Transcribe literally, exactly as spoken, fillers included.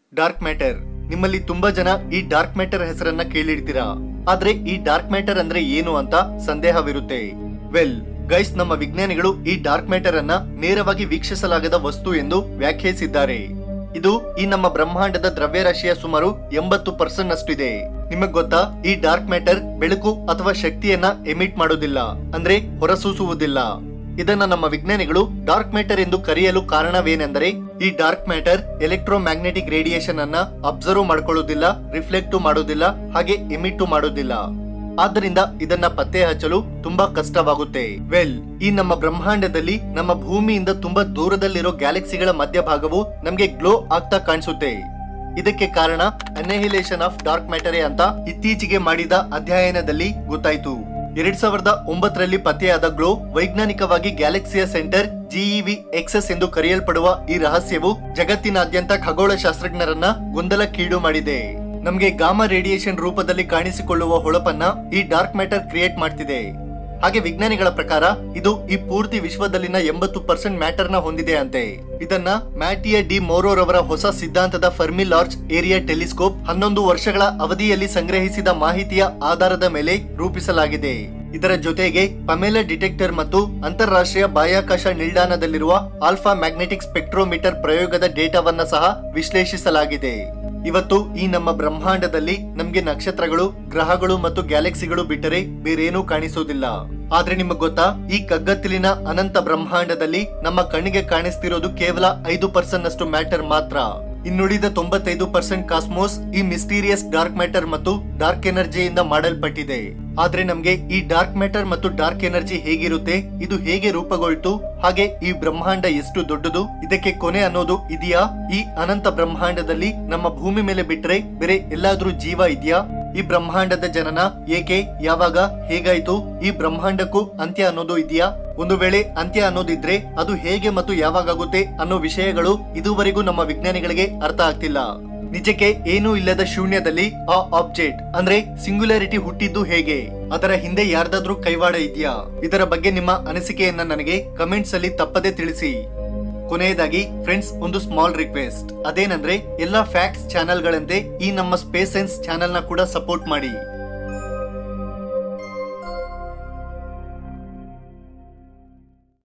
Dark matter. ನಿಮ್ಮಲ್ಲಿ ತುಂಬಾ ಜನ ಈ ಡಾರ್ಕ್ ಮ್ಯಾಟರ್ ಹೆಸರನ್ನ ಕೇಳಿರ್ತೀರಾ. ಆದ್ರೆ ಈ ಡಾರ್ಕ್ ಮ್ಯಾಟರ್ ಅಂದ್ರೆ ಏನು ಅಂತ ಸಂದೇಹವಿರುತ್ತೆ. ವೆಲ್ ಗೈಸ್, ನಮ್ಮ ವಿಜ್ಞಾನಿಗಳು ಈ ಡಾರ್ಕ್ ಮ್ಯಾಟರ್ ಅನ್ನ ನೇರವಾಗಿ ವೀಕ್ಷಿಸಲಾಗದ ವಸ್ತು ಎಂದು ವ್ಯಾಖ್ಯಾನಿಸಿದ್ದಾರೆ. ಇದು ಈ ನಮ್ಮ ಬ್ರಹ್ಮಾಂಡದ ದ್ರವ್ಯರಾಶಿಯ ಸುಮಾರು ಎಂಬತ್ತು ಪರ್ಸೆಂಟ್ ಅಷ್ಟಿದೆ. ನಿಮಗ್ ಗೊತ್ತಾ, ಈ ಡಾರ್ಕ್ ಮ್ಯಾಟರ್ ಬೆಳಕು ಅಥವಾ ಶಕ್ತಿಯನ್ನ ಎಮಿಟ್ ಮಾಡೋದಿಲ್ಲ, ಅಂದ್ರೆ ಹೊರಸೂಸುವುದಿಲ್ಲ. ಇದನ್ನ ನಮ್ಮ ವಿಜ್ಞಾನಿಗಳು ಡಾರ್ಕ್ ಮ್ಯಾಟರ್ ಎಂದು ಕರೆಯಲು ಕಾರಣವೇನೆಂದರೆ, ಈ dark matter electromagnetic radiation ಅನ್ನ ಅಬ್ಸರ್ವ್ ಮಾಡ್ಕೊಳ್ಳೋದಿಲ್ಲ, ರಿಫ್ಲೆಕ್ಟ್ ಮಾಡೋದಿಲ್ಲ, ಹಾಗೆ ಎಮಿಟ್ ಮಾಡೋದಿಲ್ಲ. ಆದ್ದರಿಂದ ಇದನ್ನ ಪತ್ತೆ ಹಚ್ಚಲು ತುಂಬಾ ಕಷ್ಟವಾಗುತ್ತೆ. ವೆಲ್, ಈ ನಮ್ಮ ಬ್ರಹ್ಮಾಂಡದಲ್ಲಿ ನಮ್ಮ ಭೂಮಿಯಿಂದ ತುಂಬಾ ದೂರದಲ್ಲಿರೋ ಗ್ಯಾಲಕ್ಸಿಗಳ ಮಧ್ಯಭಾಗವು ನಮ್ಗೆ ಗ್ಲೋ ಆಗ್ತಾ ಕಾಣಿಸುತ್ತೆ. ಇದಕ್ಕೆ ಕಾರಣ ಅನ್ನಹಿಲೇಷನ್ ಆಫ್ ಡಾರ್ಕ್ ಮ್ಯಾಟರ್ ಅಂತ ಇತ್ತೀಚೆಗೆ ಮಾಡಿದ ಅಧ್ಯಯನದಲ್ಲಿ ಗೊತ್ತಾಯ್ತು. ಎರಡ್ ಸಾವಿರದ ಒಂಬತ್ತರಲ್ಲಿ ಪತ್ತೆಯಾದ ಗ್ಲೋ ವೈಜ್ಞಾನಿಕವಾಗಿ ಗ್ಯಾಲಕ್ಸಿಯ ಸೆಂಟರ್ ಜಿಇವಿ ಎಕ್ಸಸ್ ಎಂದು ಕರೆಯಲ್ಪಡುವ ಈ ರಹಸ್ಯವು ಜಗತ್ತಿನಾದ್ಯಂತ ಖಗೋಳ ಶಾಸ್ತ್ರಜ್ಞರನ್ನ ಗೊಂದಲಕ್ಕೀಡು ಮಾಡಿದೆ. ನಮ್ಗೆ ಗಾಮಾ ರೇಡಿಯೇಷನ್ ರೂಪದಲ್ಲಿ ಕಾಣಿಸಿಕೊಳ್ಳುವ ಹೊಳಪನ್ನ ಈ ಡಾರ್ಕ್ ಮ್ಯಾಟರ್ ಕ್ರಿಯೇಟ್ ಮಾಡ್ತಿದೆ. ಹಾಗೆ ವಿಜ್ಞಾನಿಗಳ ಪ್ರಕಾರ ಇದು ಈ ಪೂರ್ತಿ ವಿಶ್ವದಲ್ಲಿನ ಎಂಬತ್ತು ಪರ್ಸೆಂಟ್ ಮ್ಯಾಟರ್ ನ ಹೊಂದಿದೆ ಅಂತೆ. ಇದನ್ನ ಮ್ಯಾಟಿಯ ಡಿ ಮೋರೋರವರ ಹೊಸ ಸಿದ್ಧಾಂತದ ಫರ್ಮಿ ಲಾರ್ಜ್ ಏರಿಯಾ ಟೆಲಿಸ್ಕೋಪ್ ಹನ್ನೊಂದು ವರ್ಷಗಳ ಅವಧಿಯಲ್ಲಿ ಸಂಗ್ರಹಿಸಿದ ಮಾಹಿತಿಯ ಆಧಾರದ ಮೇಲೆ ರೂಪಿಸಲಾಗಿದೆ. ಇದರ ಜೊತೆಗೆ ಪಮೆಲಾ ಡಿಟೆಕ್ಟರ್ ಮತ್ತು ಅಂತಾರಾಷ್ಟ್ರೀಯ ಬಾಹ್ಯಾಕಾಶ ನಿಲ್ದಾಣದಲ್ಲಿರುವ ಆಲ್ಫಾ ಮ್ಯಾಗ್ನೆಟಿಕ್ ಸ್ಪೆಕ್ಟ್ರೋಮೀಟರ್ ಪ್ರಯೋಗದ ಡೇಟಾವನ್ನ ಸಹ ವಿಶ್ಲೇಷಿಸಲಾಗಿದೆ. ಇವತ್ತು ಈ ನಮ್ಮ ಬ್ರಹ್ಮಾಂಡದಲ್ಲಿ ನಮ್ಗೆ ನಕ್ಷತ್ರಗಳು, ಗ್ರಹಗಳು ಮತ್ತು ಗ್ಯಾಲಕ್ಸಿಗಳು ಬಿಟ್ಟರೆ ಬೇರೇನೂ ಕಾಣಿಸೋದಿಲ್ಲ. ಆದ್ರೆ ನಿಮಗ್ ಗೊತ್ತಾ, ಈ ಕಗ್ಗತ್ತಲಿನ ಅನಂತ ಬ್ರಹ್ಮಾಂಡದಲ್ಲಿ ನಮ್ಮ ಕಣ್ಣಿಗೆ ಕಾಣಿಸ್ತಿರೋದು ಕೇವಲ ಐದು ಪರ್ಸೆಂಟ್ ಅಷ್ಟು ಮ್ಯಾಟರ್ ಮಾತ್ರ. ಇನ್ನುಳಿದ ತೊಂಬತ್ತೈದು ಪರ್ಸೆಂಟ್ ಕಾಸ್ಮೋಸ್ ಈ ಮಿಸ್ಟೀರಿಯಸ್ ಡಾರ್ಕ್ ಮ್ಯಾಟರ್ ಮತ್ತು ಡಾರ್ಕ್ ಎನರ್ಜಿಯಿಂದ ಮಾಡಲ್ಪಟ್ಟಿದೆ. ಆದ್ರೆ ನಮ್ಗೆ ಈ ಡಾರ್ಕ್ ಮ್ಯಾಟರ್ ಮತ್ತು ಡಾರ್ಕ್ ಎನರ್ಜಿ ಹೇಗಿರುತ್ತೆ, ಇದು ಹೇಗೆ ರೂಪುಗೊಳ್ತು, ಹಾಗೆ ಈ ಬ್ರಹ್ಮಾಂಡ ಎಷ್ಟು ದೊಡ್ಡದು, ಇದಕ್ಕೆ ಕೊನೆ ಅನ್ನೋದು ಇದೆಯಾ? ಈ ಅನಂತ ಬ್ರಹ್ಮಾಂಡದಲ್ಲಿ ನಮ್ಮ ಭೂಮಿ ಮೇಲೆ ಬಿಟ್ರೆ ಬೇರೆ ಎಲ್ಲಾದ್ರೂ ಜೀವ ಇದೆಯಾ? ಈ ಬ್ರಹ್ಮಾಂಡದ ಜನನ ಏಕೆ, ಯಾವಾಗ, ಹೇಗಾಯ್ತು? ಈ ಬ್ರಹ್ಮಾಂಡಕ್ಕೂ ಅಂತ್ಯ ಅನ್ನೋದು ಇದೆಯಾ? ಒಂದು ವೇಳೆ ಅಂತ್ಯ ಅನ್ನೋದಿದ್ರೆ ಅದು ಹೇಗೆ ಮತ್ತು ಯಾವಾಗುತ್ತೆ ಅನ್ನೋ ವಿಷಯಗಳು ಇದುವರೆಗೂ ನಮ್ಮ ವಿಜ್ಞಾನಿಗಳಿಗೆ ಅರ್ಥ ಆಗ್ತಿಲ್ಲ. ನಿಜಕ್ಕೆ ಏನೂ ಇಲ್ಲದ ಶೂನ್ಯದಲ್ಲಿ ಆ ಆಬ್ಜೆಕ್ಟ್ ಅಂದ್ರೆ ಸಿಂಗ್ಯುಲಾರಿಟಿ ಹುಟ್ಟಿದ್ದು ಹೇಗೆ? ಅದರ ಹಿಂದೆ ಯಾರ್ದಾದ್ರೂ ಕೈವಾಡ ಇದೆಯಾ? ಇದರ ಬಗ್ಗೆ ನಿಮ್ಮ ಅನಿಸಿಕೆಯನ್ನ ನನಗೆ ಕಮೆಂಟ್ಸ್ ಅಲ್ಲಿ ತಪ್ಪದೆ ತಿಳಿಸಿ. ಕೊನೆಯದಾಗಿ ಫ್ರೆಂಡ್ಸ್, ಒಂದು ಸ್ಮಾಲ್ ರಿಕ್ವೆಸ್ಟ್. ಅದೇನಂದ್ರೆ, ಎಲ್ಲಾ ಫ್ಯಾಕ್ಟ್ಸ್ ಚಾನೆಲ್ ಗಳಂತೆ ಈ ನಮ್ಮ ಸ್ಪೇಸ್ ಸೈನ್ಸ್ ಚಾನೆಲ್ ನ ಕೂಡ ಸಪೋರ್ಟ್ ಮಾಡಿ.